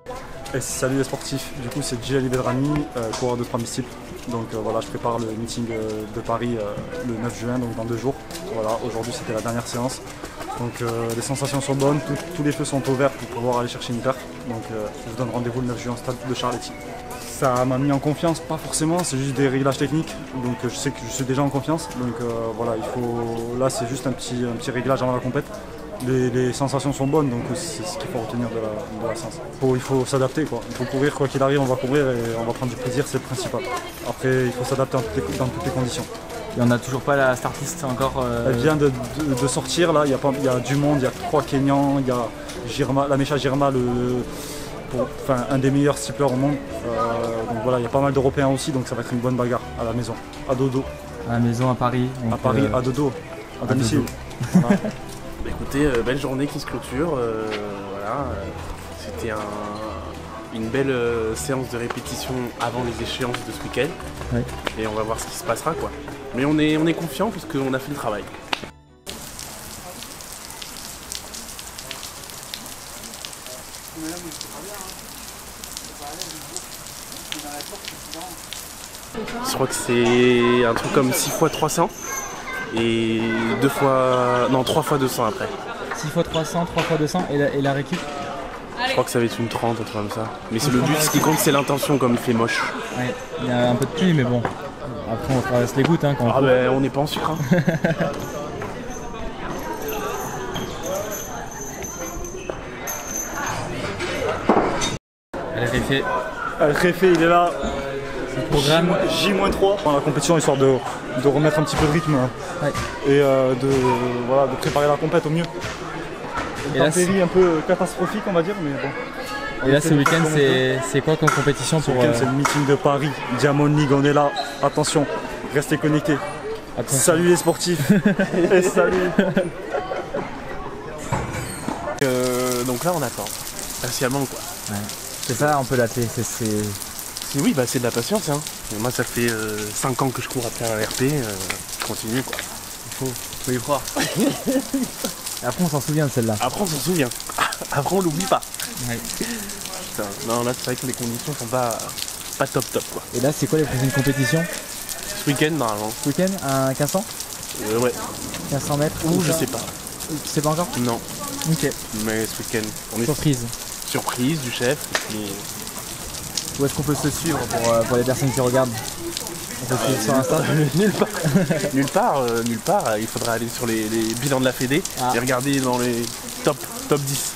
Et salut les sportifs, du coup c'est Djali Bedrani, coureur de 3000 steeple. Donc voilà, je prépare le meeting de Paris le 9 juin, donc dans 2 jours. Voilà, aujourd'hui c'était la dernière séance. Donc les sensations sont bonnes, tous les feux sont au vert pour pouvoir aller chercher une perf. Donc je vous donne rendez-vous le 9 juin au stade de Charletti. Ça m'a mis en confiance, pas forcément, c'est juste des réglages techniques. Donc je sais que je suis déjà en confiance. Donc voilà, là c'est juste un petit réglage avant la compète. Les sensations sont bonnes, donc c'est ce qu'il faut retenir de la séance. Il faut s'adapter, quoi. Il faut courir, quoi qu'il arrive, on va courir et on va prendre du plaisir, c'est le principal. Après, il faut s'adapter dans toutes les conditions. Et on n'a toujours pas la startlist encore Elle vient de sortir, là, il y a du monde, il y a 3 Kenyans, il y a Girma, Lamesha Girma, un des meilleurs steeplers au monde. Donc voilà, il y a pas mal d'Européens aussi, donc ça va être une bonne bagarre à la maison, à dodo. À la maison, à Paris. Donc, à Paris, à dodo, à domicile. Voilà. Bah écoutez, belle journée qui se clôture, voilà, c'était une belle séance de répétition avant les échéances de ce week-end, oui. Et on va voir ce qui se passera, quoi. Mais on est confiant parce qu'on a fait le travail. Je crois que c'est un truc comme 6 x 300. Et 3 x 200 après. 6 x 300, 3 x 200 et la récup. Je crois que ça va être une 30, un truc comme ça. Mais c'est le but, ce qui compte c'est l'intention comme il fait moche. Ouais, il y a un peu de pluie mais bon. Après on traverse les gouttes hein, quand on ben, on n'est pas en sucre. Hein. Allez Réfé. Réfé il est là. Programme J-3 dans la compétition, histoire de remettre un petit peu de rythme, ouais. Et de préparer la compète au mieux. Une intempérie un peu catastrophique on va dire, mais bon. Et là ce week-end c'est quoi comme compétition pour C'est le meeting de Paris, Diamond League, on est là, attention, restez connectés. Attention. Salut les sportifs. Et salut. Donc là on attend, patiemment quoi. Ouais. C'est ça un peu la clé, oui, bah c'est de la patience. Hein. Et moi, ça fait 5 ans que je cours après un RP, je continue quoi. Il faut y croire. Et après, on s'en souvient de celle-là. Après, on s'en souvient. Après, on l'oublie pas. Ouais. Putain, non, là, c'est vrai que les conditions sont pas top quoi. Et là, c'est quoi les prochaines compétitions? Ce week-end, normalement. Ce week-end, un 1500 ouais. 1500 mètres ou je sais pas. Tu sais pas encore? Non. Ok. Mais ce week-end, on est surprise. Surprise du chef. Et puis... Où est-ce qu'on peut se suivre pour les personnes qui regardent? On peut suivre sur Insta? Nulle part. Il faudra aller sur les bilans de la Fédé et regarder dans les top 10.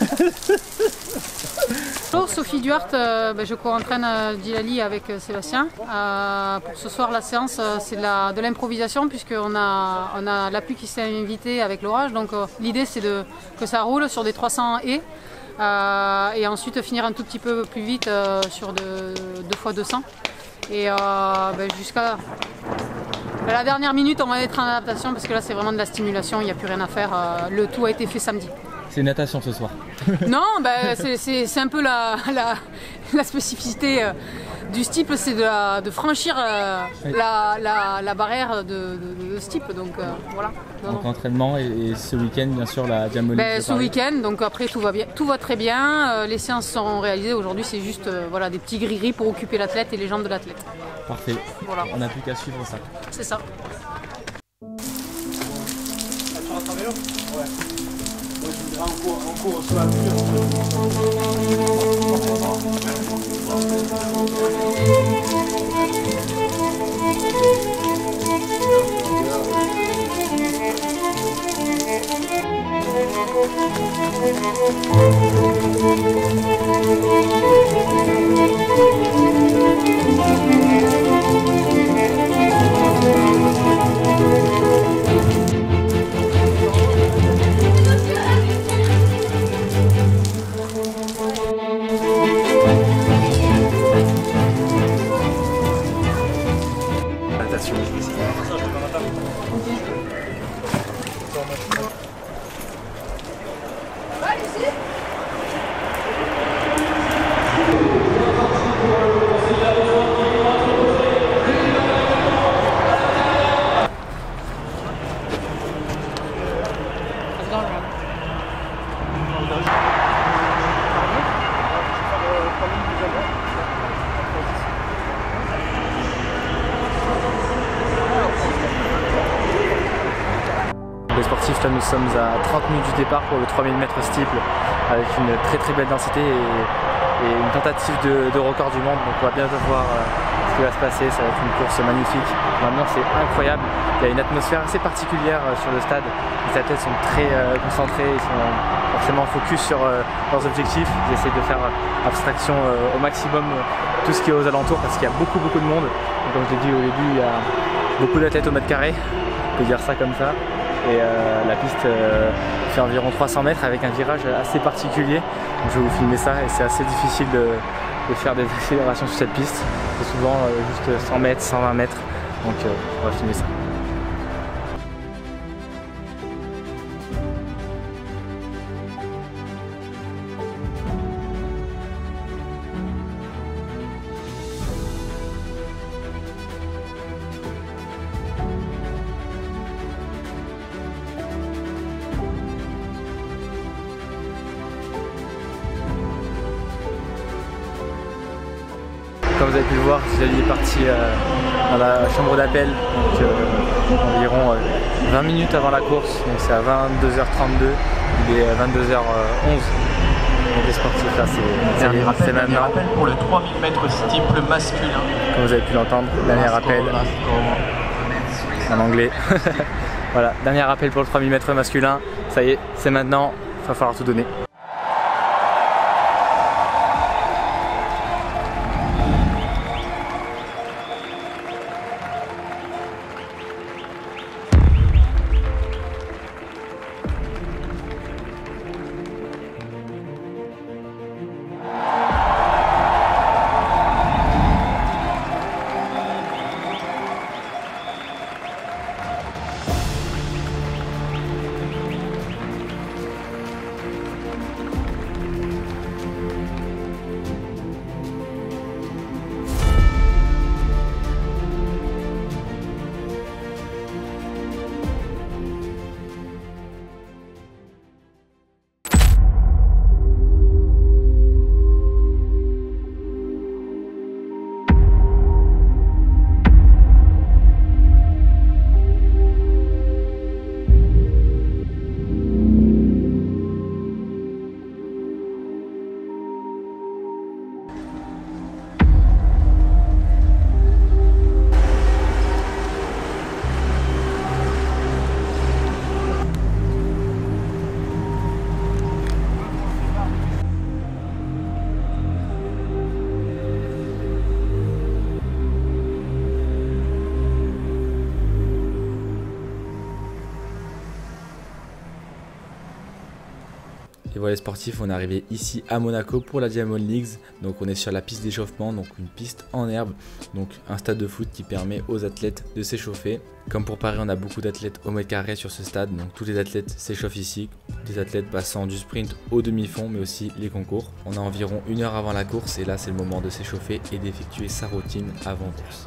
Bonjour, Sophie Duhart, je co-entraîne Djali avec Sébastien. Pour ce soir, la séance, c'est de l'improvisation puisqu'on a la pluie qui s'est invitée avec l'orage. Donc l'idée, c'est que ça roule sur des 300 et ensuite finir un tout petit peu plus vite sur 2 x 200. Et jusqu'à la dernière minute, on va être en adaptation parce que là, c'est vraiment de la stimulation, il n'y a plus rien à faire. Le tout a été fait samedi. C'est natation ce soir. Non, c'est un peu la spécificité du steeple, c'est de franchir la barrière de steeple. Donc voilà. Donc entraînement et ce week-end bien sûr la Diamond League. Ce week-end, donc après tout va bien, tout va très bien. Les séances sont réalisées. Aujourd'hui, c'est juste des petits gris-gris pour occuper l'athlète et les jambes de l'athlète. Parfait. Voilà. On n'a plus qu'à suivre ça. C'est ça. Ouais. Je dirais en cours sur la là nous sommes à 30 minutes du départ pour le 3000 mètres steeple avec une très belle densité et une tentative de record du monde. Donc on va bientôt voir ce qui va se passer, ça va être une course magnifique. L'ambiance est incroyable, il y a une atmosphère assez particulière sur le stade. Les athlètes sont très concentrés, ils sont forcément focus sur leurs objectifs. Ils essayent de faire abstraction au maximum tout ce qui est aux alentours parce qu'il y a beaucoup de monde. Et comme je l'ai dit au début, il y a beaucoup d'athlètes au mètre carré, on peut dire ça comme ça. Et la piste fait environ 300 mètres avec un virage assez particulier. Donc je vais vous filmer ça et c'est assez difficile de faire des accélérations sur cette piste. C'est souvent juste 100 mètres, 120 mètres. Donc on va filmer ça. Comme vous avez pu le voir, Djilali est parti dans la chambre d'appel, donc environ 20 minutes avant la course, donc c'est à 22h32, il est 22h11. Donc les sportifs là c'est maintenant. Rappel pour le 3000 mètres steeple masculin. Comme vous avez pu l'entendre, dernier rappel en anglais. Voilà, dernier rappel pour le 3000 mètres masculin, ça y est, c'est maintenant, il va falloir tout donner. Et voilà les sportifs, on est arrivé ici à Monaco pour la Diamond Leagues. Donc on est sur la piste d'échauffement, donc une piste en herbe, donc un stade de foot qui permet aux athlètes de s'échauffer. Comme pour Paris, on a beaucoup d'athlètes au mètre carré sur ce stade, donc tous les athlètes s'échauffent ici. Des athlètes passant du sprint au demi-fond, mais aussi les concours. On a environ 1 heure avant la course et là c'est le moment de s'échauffer et d'effectuer sa routine avant course.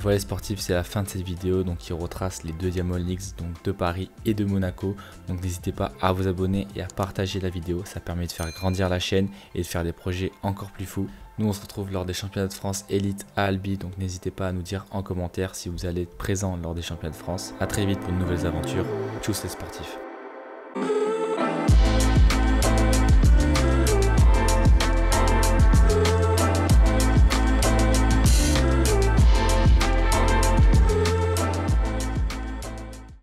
Voilà les sportifs, c'est la fin de cette vidéo donc qui retrace les 2 Diamond Leagues donc de Paris et de Monaco. Donc n'hésitez pas à vous abonner et à partager la vidéo, ça permet de faire grandir la chaîne et de faire des projets encore plus fous. Nous on se retrouve lors des championnats de France Elite à Albi, donc n'hésitez pas à nous dire en commentaire si vous allez être présent lors des championnats de France. A très vite pour de nouvelles aventures. Tchuss les sportifs.